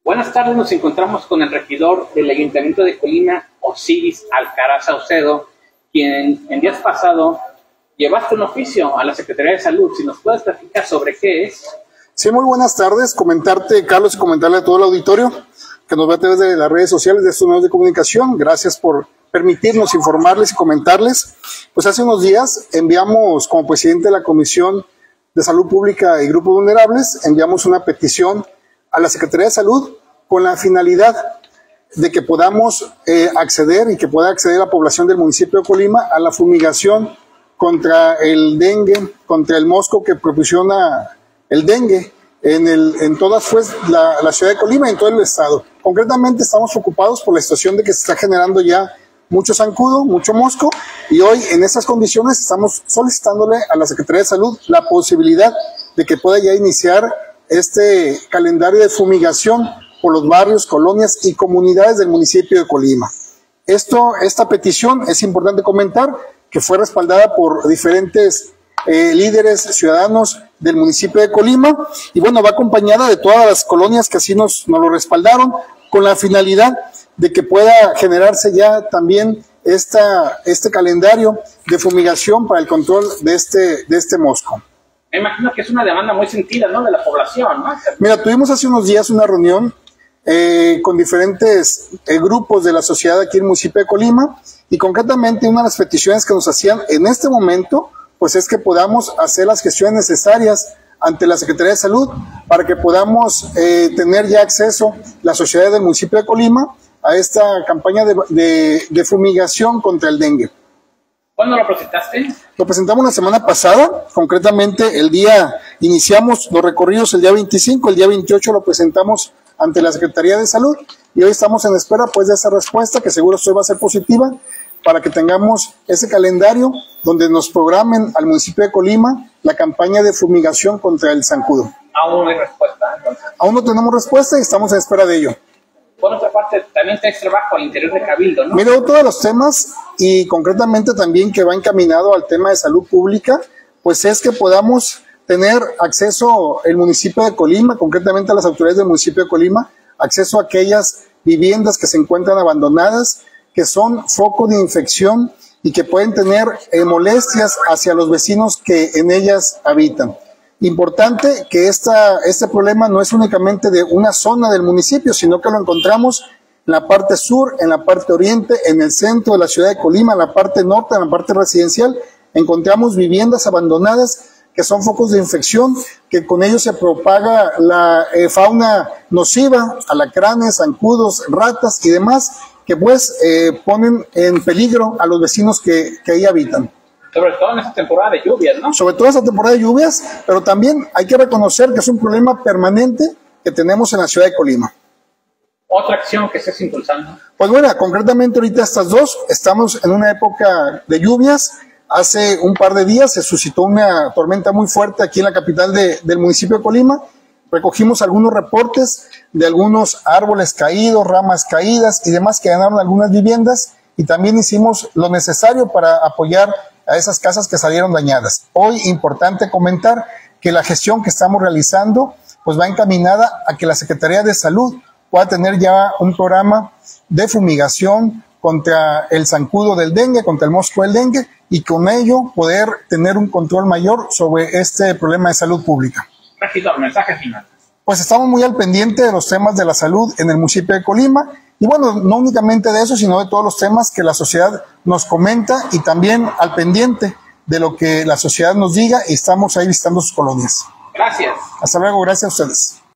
Buenas tardes, nos encontramos con el regidor del Ayuntamiento de Colima, Osiris Alcaraz Saucedo, quien en días pasados llevaste un oficio a la Secretaría de Salud. Si nos puedes platicar sobre qué es. Sí, muy buenas tardes. Comentarte, Carlos, y comentarle a todo el auditorio que nos ve a través de las redes sociales de estos medios de comunicación. Gracias por permitirnos informarles y comentarles. Pues hace unos días enviamos, como presidente de la Comisión de Salud Pública y Grupos Vulnerables, enviamos una petición a la Secretaría de Salud con la finalidad de que podamos acceder y que pueda acceder la población del municipio de Colima a la fumigación contra el dengue, contra el mosco que propiciona el dengue en toda la ciudad de Colima y en todo el estado. Concretamente estamos preocupados por la situación de que se está generando ya mucho zancudo, mucho mosco, y hoy en estas condiciones estamos solicitándole a la Secretaría de Salud la posibilidad de que pueda ya iniciar este calendario de fumigación por los barrios, colonias y comunidades del municipio de Colima. Esta petición es importante comentar que fue respaldada por diferentes líderes ciudadanos del municipio de Colima, y bueno, va acompañada de todas las colonias que así nos lo respaldaron, con la finalidad de que pueda generarse ya también este calendario de fumigación para el control de este mosco. Me imagino que es una demanda muy sentida, ¿no?, de la población, ¿no? Mira, tuvimos hace unos días una reunión con diferentes grupos de la sociedad aquí en el municipio de Colima, y concretamente una de las peticiones que nos hacían en este momento pues es que podamos hacer las gestiones necesarias ante la Secretaría de Salud para que podamos tener ya acceso la sociedad del municipio de Colima a esta campaña de fumigación contra el dengue. ¿Cuándo lo presentaste? Lo presentamos la semana pasada, concretamente iniciamos los recorridos el día 25, el día 28 lo presentamos ante la Secretaría de Salud, y hoy estamos en espera pues de esa respuesta, que seguro va a ser positiva, para que tengamos ese calendario donde nos programen al municipio de Colima la campaña de fumigación contra el zancudo. Aún no hay respuesta, entonces. Aún no tenemos respuesta y estamos en espera de ello. Por otra parte, también tenéis trabajo al interior de Cabildo, ¿no? Mira, todos los temas, y concretamente también que va encaminado al tema de salud pública, pues es que podamos tener acceso el municipio de Colima, concretamente a las autoridades del municipio de Colima, acceso a aquellas viviendas que se encuentran abandonadas, que son foco de infección y que pueden tener molestias hacia los vecinos que en ellas habitan. Importante que este problema no es únicamente de una zona del municipio, sino que lo encontramos en la parte sur, en la parte oriente, en el centro de la ciudad de Colima, en la parte norte, en la parte residencial. Encontramos viviendas abandonadas que son focos de infección, que con ellos se propaga la fauna nociva, alacranes, zancudos, ratas y demás, que pues ponen en peligro a los vecinos que ahí habitan. Sobre todo en esta temporada de lluvias, ¿no? Sobre todo en esta temporada de lluvias, pero también hay que reconocer que es un problema permanente que tenemos en la ciudad de Colima. ¿Otra acción que estés impulsando? Pues bueno, concretamente ahorita estas dos, estamos en una época de lluvias. Hace un par de días se suscitó una tormenta muy fuerte aquí en la capital del municipio de Colima. Recogimos algunos reportes de algunos árboles caídos, ramas caídas y demás que dañaron algunas viviendas, y también hicimos lo necesario para apoyar a esas casas que salieron dañadas. Hoy, importante comentar que la gestión que estamos realizando pues va encaminada a que la Secretaría de Salud pueda tener ya un programa de fumigación contra el zancudo del dengue, contra el mosco del dengue, y con ello poder tener un control mayor sobre este problema de salud pública. Regidor, mensaje final. Pues estamos muy al pendiente de los temas de la salud en el municipio de Colima, y bueno, no únicamente de eso, sino de todos los temas que la sociedad nos comenta, y también al pendiente de lo que la sociedad nos diga, y estamos ahí visitando sus colonias. Gracias. Hasta luego, gracias a ustedes.